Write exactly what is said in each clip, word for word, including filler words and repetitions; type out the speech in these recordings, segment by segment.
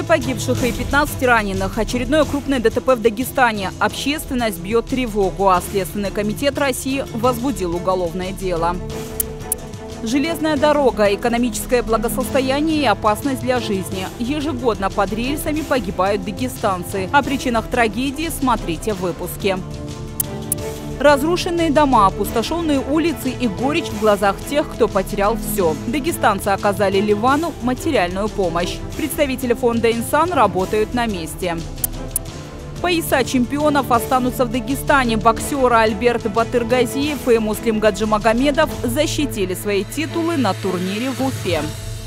погибших и пятнадцать раненых. Очередное крупное ДТП в Дагестане. Общественность бьет тревогу, а Следственный комитет России возбудил уголовное дело. Железная дорога, экономическое благосостояние и опасность для жизни. Ежегодно под рельсами погибают дагестанцы. О причинах трагедии смотрите в выпуске. Разрушенные дома, опустошенные улицы и горечь в глазах тех, кто потерял все. Дагестанцы оказали Ливану материальную помощь. Представители фонда «Инсан» работают на месте. Пояса чемпионов останутся в Дагестане. Боксеры Альберт Батыргазиев и Муслим Гаджимагомедов защитили свои титулы на турнире в Уфе.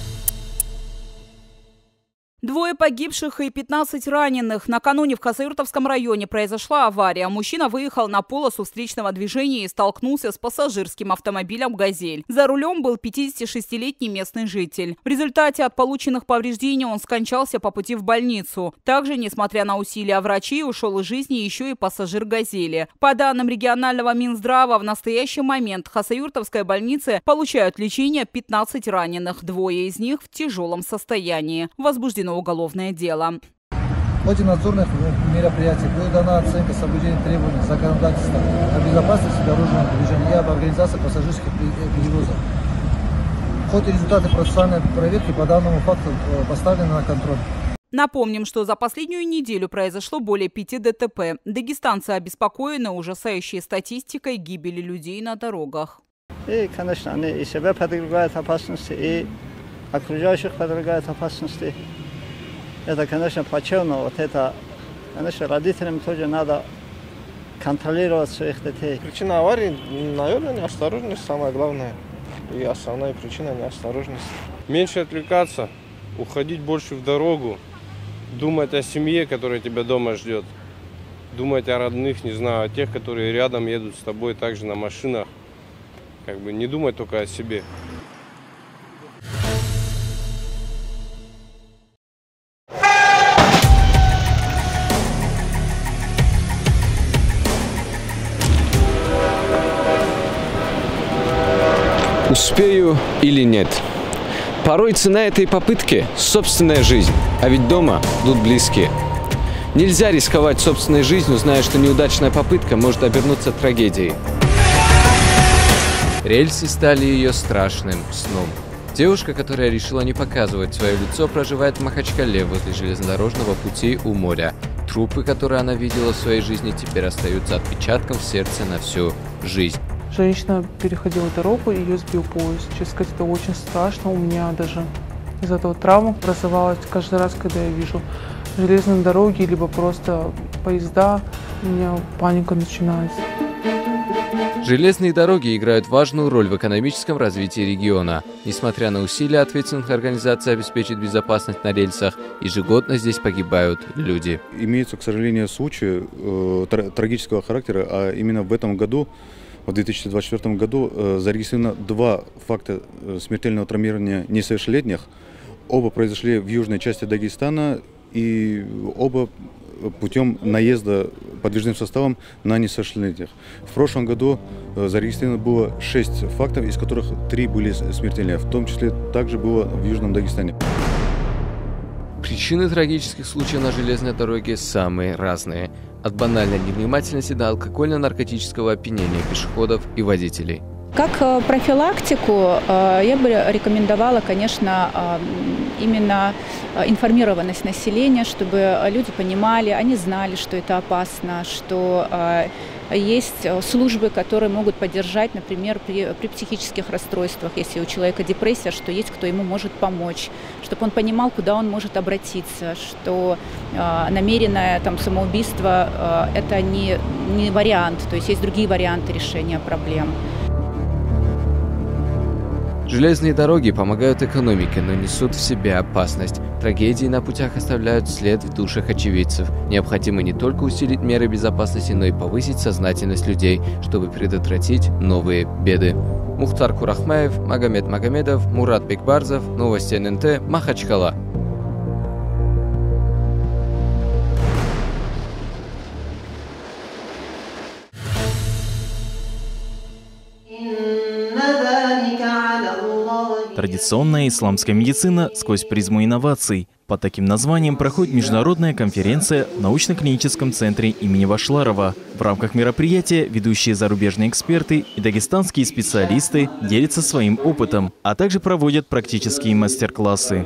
Двое погибших и пятнадцать раненых. Накануне в Хасавюртовском районе произошла авария. Мужчина выехал на полосу встречного движения и столкнулся с пассажирским автомобилем «Газель». За рулем был пятидесятишестилетний местный житель. В результате от полученных повреждений он скончался по пути в больницу. Также, несмотря на усилия врачей, ушел из жизни еще и пассажир «Газели». По данным регионального Минздрава, в настоящий момент в Хасавюртовской больнице получают лечение пятнадцать раненых. Двое из них в тяжелом состоянии. Возбуждено уголовное дело. В ходе надзорных мероприятий будет дана оценка соблюдения требований законодательства о безопасности дорожного движения и об организации пассажирских перевозок. В ходе результаты процессуальной проверки по данному факту поставлены на контроль. Напомним, что за последнюю неделю произошло более пяти ДТП. Дагестанцы обеспокоены ужасающей статистикой гибели людей на дорогах. И, конечно, они и себя подвергают опасности, и окружающих подвергают опасности. Это, конечно, плачевно. Вот это, конечно, родителям тоже надо контролировать своих детей. Причина аварии, наверное, неосторожность самое главное. И основная причина неосторожность. Меньше отвлекаться, уходить больше в дорогу, думать о семье, которая тебя дома ждет. Думать о родных, не знаю, о тех, которые рядом едут с тобой также на машинах. Как бы не думать только о себе. Успею или нет? Порой цена этой попытки – собственная жизнь, а ведь дома тут близкие. Нельзя рисковать собственной жизнью, зная, что неудачная попытка может обернуться трагедией. Рельсы стали ее страшным сном. Девушка, которая решила не показывать свое лицо, проживает в Махачкале возле железнодорожного пути у моря. Трупы, которые она видела в своей жизни, теперь остаются отпечатком в сердце на всю жизнь. Женщина переходила дорогу, ее сбил поезд. Честно сказать, это очень страшно. У меня даже из-за этого травма образовалась. Каждый раз, когда я вижу железные дороги, либо просто поезда, у меня паника начинается. Железные дороги играют важную роль в экономическом развитии региона. Несмотря на усилия ответственных организаций обеспечить безопасность на рельсах, ежегодно здесь погибают люди. Имеются, к сожалению, случаи э, трагического характера, а именно в этом году, в две тысячи двадцать четвёртом году, э, зарегистрировано два факта смертельного травмирования несовершеннолетних. Оба произошли в южной части Дагестана, и оба путем наезда подвижным составом на несовершеннолетних. В прошлом году зарегистрировано было шесть фактов, из которых три были смертельные, в том числе также было в Южном Дагестане. Причины трагических случаев на железной дороге самые разные. От банальной невнимательности до алкогольно-наркотического опьянения пешеходов и водителей. Как профилактику я бы рекомендовала, конечно, именно информированность населения, чтобы люди понимали, они знали, что это опасно, что есть службы, которые могут поддержать, например, при, при психических расстройствах, если у человека депрессия, что есть кто ему может помочь, чтобы он понимал, куда он может обратиться, что намеренное там, самоубийство – это не, не вариант, то есть есть другие варианты решения проблем. Железные дороги помогают экономике, но несут в себе опасность. Трагедии на путях оставляют след в душах очевидцев. Необходимо не только усилить меры безопасности, но и повысить сознательность людей, чтобы предотвратить новые беды. Мухтар Курахмаев, Магомед Магомедов, Мурат Бекбарзов, Новости эн эн тэ, Махачкала. Традиционная исламская медицина сквозь призму инноваций. Под таким названием проходит международная конференция в научно-клиническом центре имени Вашларова. В рамках мероприятия ведущие зарубежные эксперты и дагестанские специалисты делятся своим опытом, а также проводят практические мастер-классы.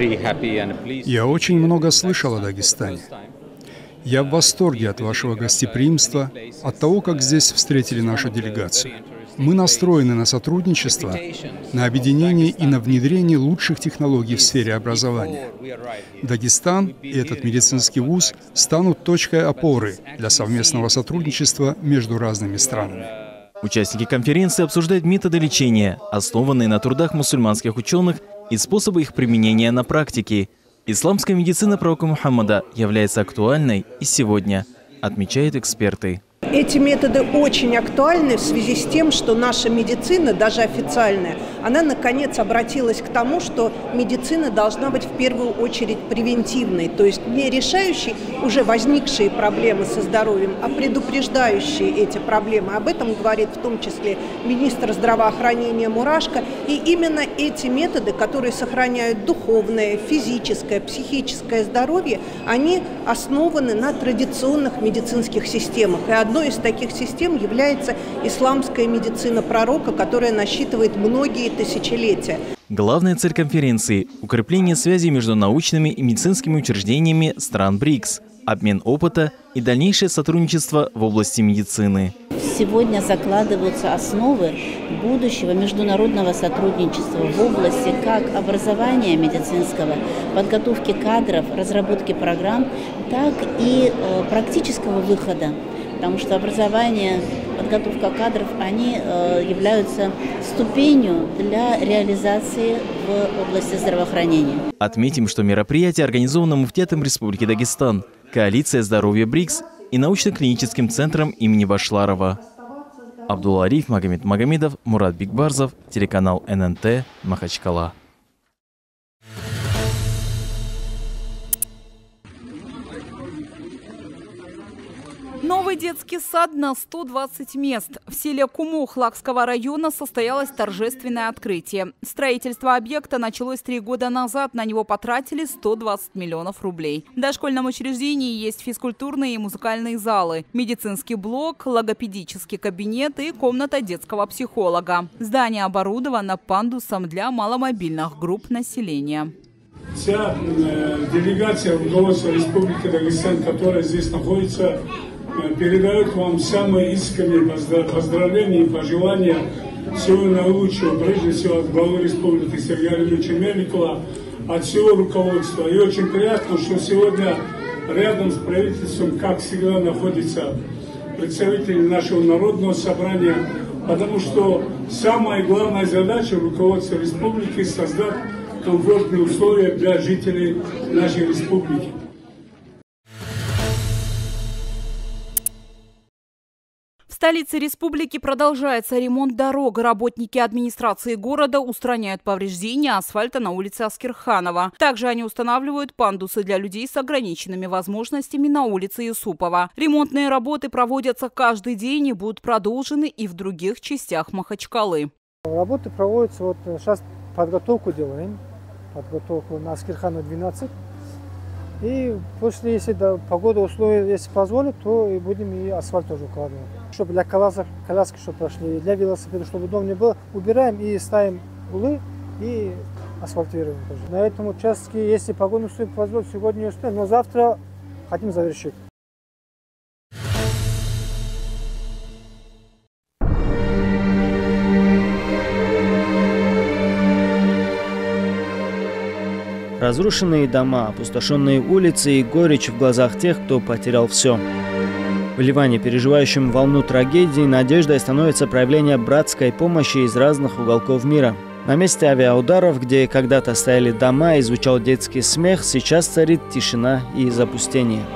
Я очень много слышал о Дагестане. Я в восторге от вашего гостеприимства, от того, как здесь встретили нашу делегацию. Мы настроены на сотрудничество, на объединение и на внедрение лучших технологий в сфере образования. Дагестан и этот медицинский вуз станут точкой опоры для совместного сотрудничества между разными странами. Участники конференции обсуждают методы лечения, основанные на трудах мусульманских ученых и способы их применения на практике. Исламская медицина пророка Мухаммада является актуальной и сегодня, отмечают эксперты. Эти методы очень актуальны в связи с тем, что наша медицина, даже официальная, она наконец обратилась к тому, что медицина должна быть в первую очередь превентивной, то есть не решающей уже возникшие проблемы со здоровьем, а предупреждающие эти проблемы. Об этом говорит в том числе министр здравоохранения Мурашко. И именно эти методы, которые сохраняют духовное, физическое, психическое здоровье, они основаны на традиционных медицинских системах. И одной из таких систем является исламская медицина пророка, которая насчитывает многие тысячелетия. Главная цель конференции – укрепление связей между научными и медицинскими учреждениями стран БРИКС, обмен опыта и дальнейшее сотрудничество в области медицины. Сегодня закладываются основы будущего международного сотрудничества в области как образования медицинского, подготовки кадров, разработки программ, так и э, практического выхода. Потому что образование, подготовка кадров, они э, являются ступенью для реализации в области здравоохранения. Отметим, что мероприятие организовано Муфтиятом Республики Дагестан, Коалиция здоровья БРИКС и научно-клиническим центром имени Вашларова. Абдулариф Магомед Магомедов, Мурат Бикбарзов, телеканал эн эн тэ, Махачкала. Новый детский сад на сто двадцать мест. В селе Кумух Лакского района состоялось торжественное открытие. Строительство объекта началось три года назад. На него потратили сто двадцать миллионов рублей. В дошкольном учреждении есть физкультурные и музыкальные залы, медицинский блок, логопедический кабинет и комната детского психолога. Здание оборудовано пандусом для маломобильных групп населения. Вся э, делегация руководства Республики Дагестан, которая здесь находится, передает вам самые искренние поздравления и пожелания. Всего наилучшего, прежде всего, от главы республики Сергея Ильича Меликова, от всего руководства. И очень приятно, что сегодня рядом с правительством, как всегда, находится представители нашего народного собрания, потому что самая главная задача руководства республики – создать комфортные условия для жителей нашей республики. В столице республики продолжается ремонт дорог. Работники администрации города устраняют повреждения асфальта на улице Аскерханова. Также они устанавливают пандусы для людей с ограниченными возможностями на улице Юсупова. Ремонтные работы проводятся каждый день и будут продолжены и в других частях Махачкалы. Работы проводятся, вот сейчас подготовку делаем, подготовку на Аскерханова двенадцать. И после, если да, погода, условия, если позволят, то и будем и асфальт тоже укладывать. Чтобы для колясок, коляски, чтобы прошли, для велосипеда, чтобы удобнее было, убираем и ставим улы и асфальтируем тоже. На этом участке, если погода условия позволит, сегодня не успеем, но завтра хотим завершить. Разрушенные дома, опустошенные улицы и горечь в глазах тех, кто потерял все. В Ливане, переживающем волну трагедии, надеждой становится проявление братской помощи из разных уголков мира. На месте авиаударов, где когда-то стояли дома и звучал детский смех, сейчас царит тишина и запустение.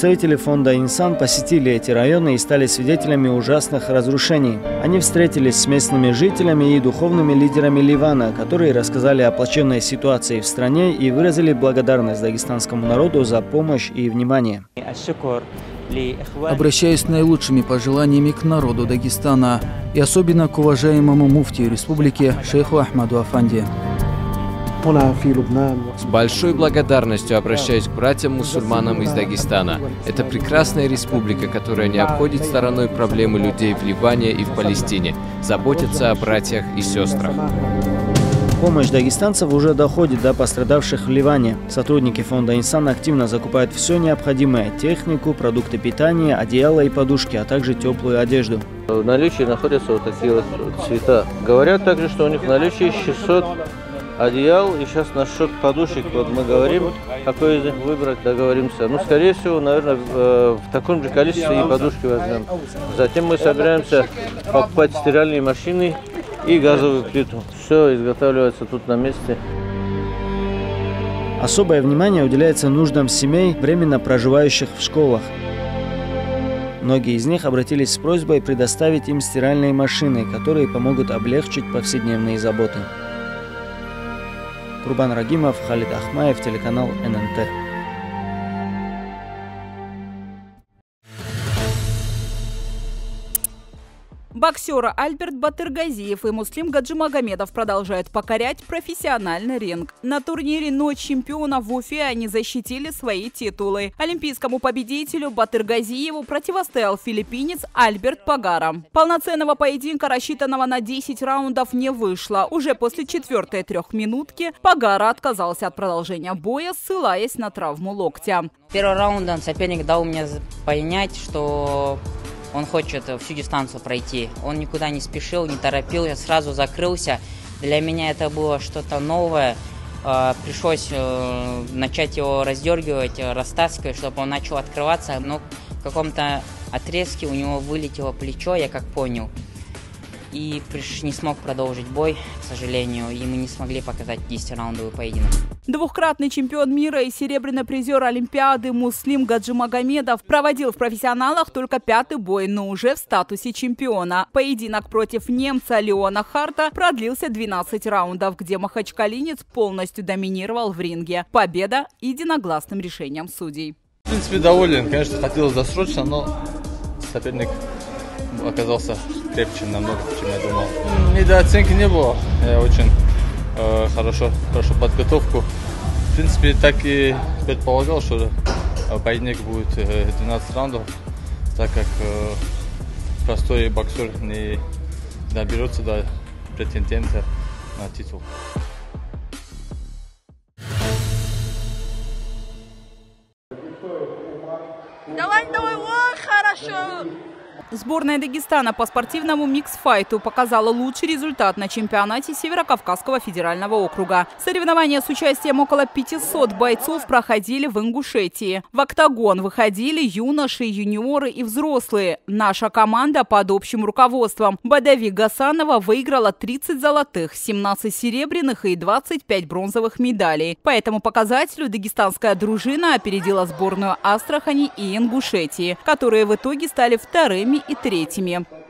Представители фонда «Инсан» посетили эти районы и стали свидетелями ужасных разрушений. Они встретились с местными жителями и духовными лидерами Ливана, которые рассказали о плачевной ситуации в стране и выразили благодарность дагестанскому народу за помощь и внимание. Обращаюсь с наилучшими пожеланиями к народу Дагестана и особенно к уважаемому муфтию республики шейху Ахмаду Афанди. С большой благодарностью обращаюсь к братьям-мусульманам из Дагестана. Это прекрасная республика, которая не обходит стороной проблемы людей в Ливане и в Палестине, заботится о братьях и сестрах. Помощь дагестанцев уже доходит до пострадавших в Ливане. Сотрудники фонда «Инсан» активно закупают все необходимое – технику, продукты питания, одеяло и подушки, а также теплую одежду. В наличии находятся вот такие вот цвета. Говорят также, что у них в наличии шестьсот одеял. И сейчас насчет подушек, вот мы говорим, какой из них выбрать, договоримся. Ну, скорее всего, наверное, в таком же количестве и подушки возьмем. Затем мы собираемся покупать стиральные машины и газовую плиту. Все изготавливается тут на месте. Особое внимание уделяется нуждам семей, временно проживающих в школах. Многие из них обратились с просьбой предоставить им стиральные машины, которые помогут облегчить повседневные заботы. Курбан Рагимов, Халид Ахмаев, телеканал эн эн тэ. Боксеры Альберт Батыргазиев и Муслим Гаджимагомедов продолжают покорять профессиональный ринг. На турнире «Ночь чемпионов» в Уфе они защитили свои титулы. Олимпийскому победителю Батыргазиеву противостоял филиппинец Альберт Пагара. Полноценного поединка, рассчитанного на десять раундов, не вышло. Уже после четвертой трехминутки Пагара отказался от продолжения боя, ссылаясь на травму локтя. Первый раунд соперник дал мне понять, что он хочет всю дистанцию пройти. Он никуда не спешил, не торопил, я сразу закрылся. Для меня это было что-то новое. Пришлось начать его раздергивать, растаскивать, чтобы он начал открываться. Но в каком-то отрезке у него вылетело плечо, я как понял. И не смог продолжить бой, к сожалению, и мы не смогли показать десятираундовый поединок. Двухкратный чемпион мира и серебряный призер Олимпиады Муслим Гаджимагомедов проводил в профессионалах только пятый бой, но уже в статусе чемпиона. Поединок против немца Леона Харта продлился двенадцать раундов, где махачкалинец полностью доминировал в ринге. Победа единогласным решением судей. В принципе, доволен. Конечно, хотелось досрочно, но соперник оказался крепче намного, чем я думал. Недооценки не было. Я очень э, хорошо прошел подготовку. В принципе, так и предполагал, что поединок будет двенадцать раундов, так как э, простой боксер не доберется до претендента на титул. Давай, давай, вот, хорошо! Сборная Дагестана по спортивному микс-файту показала лучший результат на чемпионате Северокавказского федерального округа. Соревнования с участием около пятисот бойцов проходили в Ингушетии. В октагон выходили юноши, юниоры и взрослые. Наша команда под общим руководством Бадави Гасанова выиграла тридцать золотых, семнадцать серебряных и двадцать пять бронзовых медалей. По этому показателю дагестанская дружина опередила сборную Астрахани и Ингушетии, которые в итоге стали вторыми и третьими.